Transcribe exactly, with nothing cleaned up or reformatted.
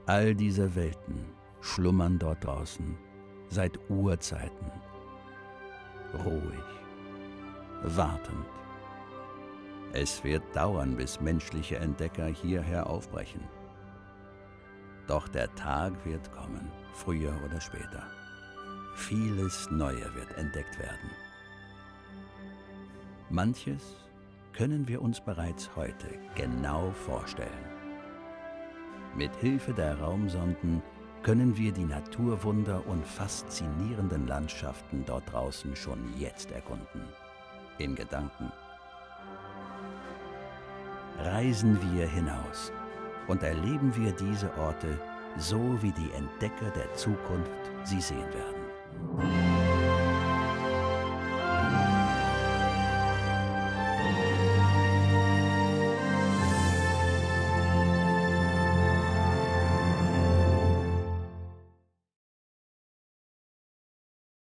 All diese Welten schlummern dort draußen seit Urzeiten, ruhig, wartend. Es wird dauern, bis menschliche Entdecker hierher aufbrechen. Doch der Tag wird kommen, früher oder später. Vieles Neue wird entdeckt werden. Manches können wir uns bereits heute genau vorstellen. Mit Hilfe der Raumsonden können wir die Naturwunder und faszinierenden Landschaften dort draußen schon jetzt erkunden. In Gedanken. Reisen wir hinaus und erleben wir diese Orte so, wie die Entdecker der Zukunft sie sehen werden.